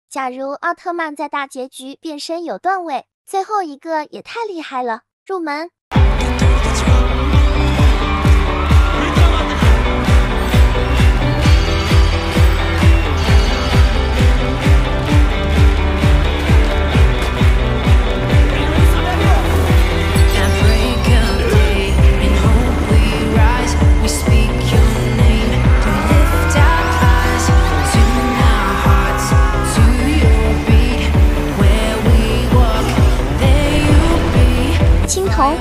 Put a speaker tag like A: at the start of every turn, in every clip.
A: 假如奥特曼在大结局变身有段位，最后一个也太厉害了，入门。青铜。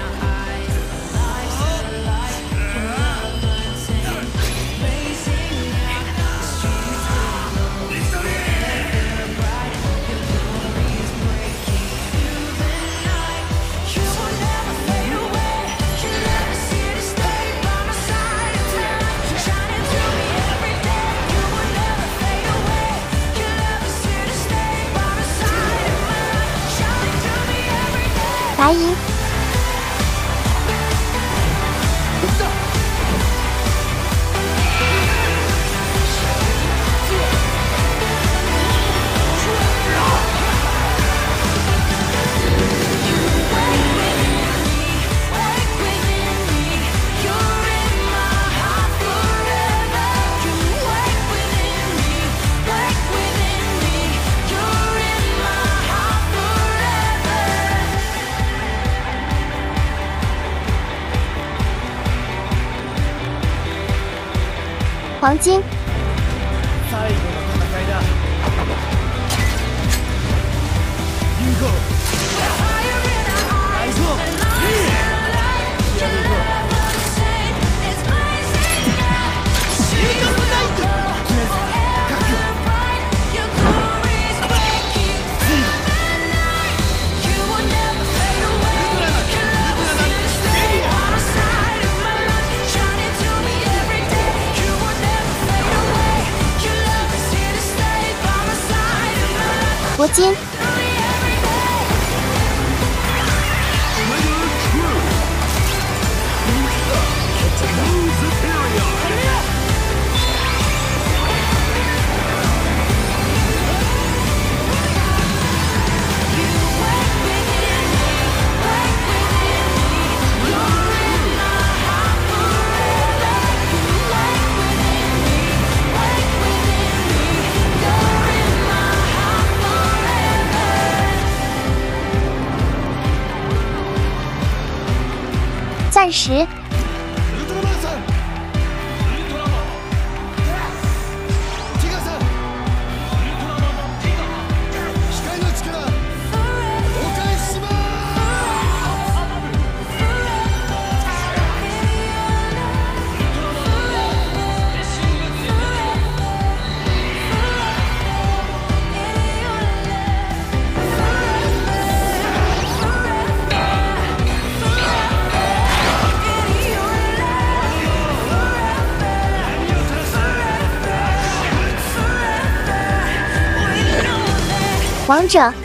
A: 白银。黄金。
B: 最後の戦いだ。ユーゴ。ナイス。
A: 铂金。钻石。王者。